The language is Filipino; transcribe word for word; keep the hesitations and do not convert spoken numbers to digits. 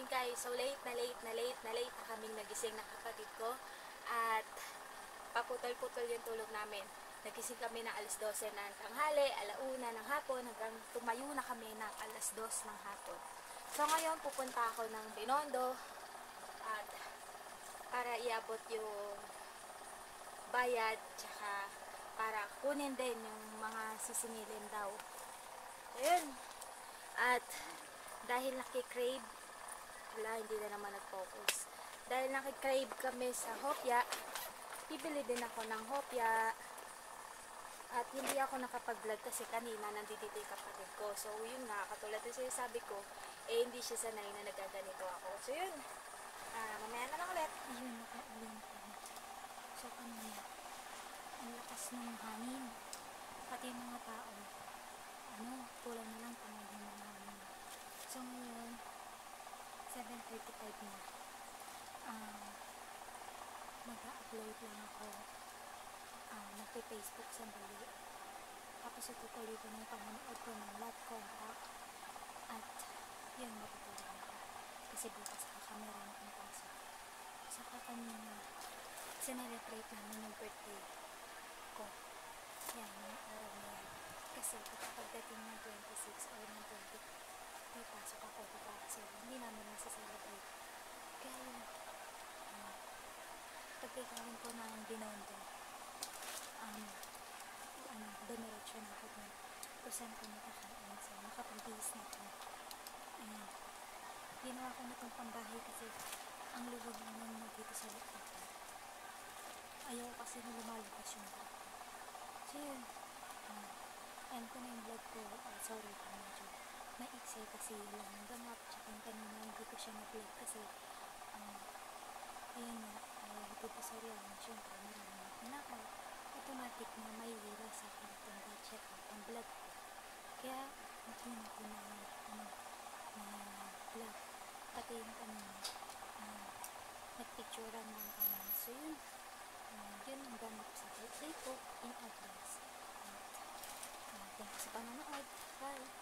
Ayun guys, so late na late na late na late na kaming nagising ng kapatid ko. At paputol-putol yung tulog namin. Nagising kami ng alas dose ng tanghali, alauna ng hapon, hanggang tumayo na kami ng alas dos ng hapon. So ngayon pupunta ako ng Binondo at para iabot yung bayad, tsaka para kunin din yung mga sisingilin daw. Ayun. At dahil nakikrave, wala, hindi na naman nag-focus. Dahil nakikrave kami sa hopya, bibili din ako ng hopya. At hindi ako nakapag-vlog kasi kanina nandito yung kapatid ko. So yun nga, katulad na sabi ko, eh hindi siya sanay na nagaganito ako. So yun, ah, mamaya na lang ulit. Ayun, nakauling ko. So kanina, ang lakas ng hangin. Pati yung mga tao, ano, kulang na lang tumagin ng hangin. So ngayon, seven thirty-five na. Uh, Mag-upload lang ako. Uh, Nagpe-Facebook sandali. Tapos itutuloy ko ng panonood ko ng love contract. At yun, matutulog ako. Kasi bukas kakamera na ang pasok. Saka kanina, sinelebrate namin yung birthday ko. Yan, yung araw na yan. Kasi kapag dating ng twenty-six or ng twenty, may pasok ako diba? So, hindi namin masaselebrate. Kaya yun, uh, pagkakaroon ko ng Binondo, um, ano, dumiretso na ako dun kung saan ko nakakain. So, nakapag-base na ako. Ayan. Ginawa ko na itong pambahay kasi ang luwag naman na dito sa loob. Ayaw kasi na lumalabas yung bata. So, yun. Uh, end ko na yung vlog ko. Uh, sorry kung medyo maiksi kasi lang ang ganap. Tsaka kanina hindi ko siya na-vlog kasi uh, ayun na. Uh, dito sa lang. Siyempre, marami na pinakaw. Automatic na may hila sa akin itong gadget at ang vlog ko. Kaya, hindi na ko na ano, na vlog. Pati yung kanina, uh, nagpicturean lang kami. So yun, uh, yun ang ganap sa birthday ko in advance. At, uh, thank you sa panonood. Bye!